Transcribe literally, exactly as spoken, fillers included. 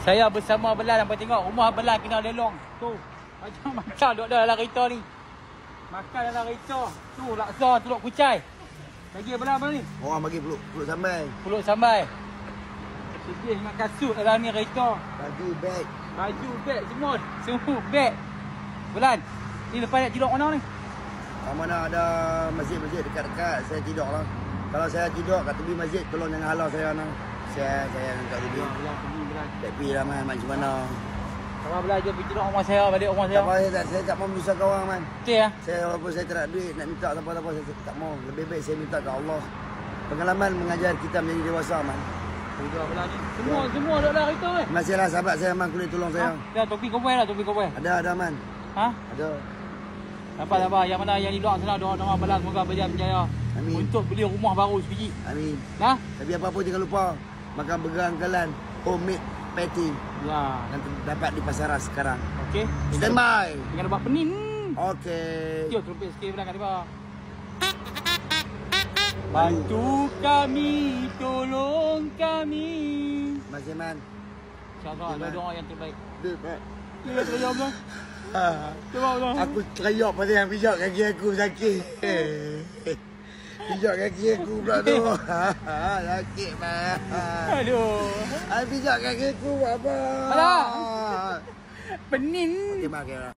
Saya bersama Belan, nampak tengok rumah Belan kena lelong. Tu. Macam macam duduk dalam kereta ni. Makan dalam kereta. Tu laksa telur kucai. Bagi Belan apa ni? Orang bagi peluk peluk sambal. Peluk sambal. Sedih dengan kasut dalam ni kereta. Baju beg. Baju, beg semua. Semua beg. Belan, ni lepas nak tidur mana ni? Kalau mana ada masjid-masjid dekat-dekat, saya tidur lah. Kalau saya tidur kat tepi masjid, tolong jangan halau saya nak. Saya saya angkat tepi. Belan pergi Belan. Tak pergi lah man, macam mana. Kalau Belan jom pergi tidur rumah saya, balik rumah saya. Tak apa, saya tak, saya tak mau menyusahkan orang man. Okey ya. Saya walaupun saya tak ada duit, nak minta apa-apa, saya tak mau. Lebih baik saya minta ke Allah. Pengalaman mengajar kita menjadi dewasa man. Tidur Belan ni. Semua, ya. Semua duduk dalam kereta ni. Masihlah sahabat saya man, kulit tolong saya. Ha? Dah topi koboi lah, topi koboi. Ada, ada man. Ha? Ada. Nampak tak apa? Yang mana yang di luar sana doa-doa Belan semoga berjaya berjaya. Amin. Untuk beli rumah baru sebiji. Amin. Nah? Tapi apa-apa jangan lupa makan burger Angkalan homemade patty Ya. yang dapat di pasaran sekarang. Okey. Stand by. Jangan buat pening. Okey. Yo, trompet sikit Belan kat depan. Bantu kami, tolong kami. Masih man. InsyaAllah ada doa yang terbaik. Baik. Ya, terima Belan. Terima Belan. Aku teriak pasal yang pijak kaki aku sakit. Pijak kaki aku pula tu. Sakit man. Aduh. Ai pijak kaki aku buat apa? Alah. Pening. Terima kasih.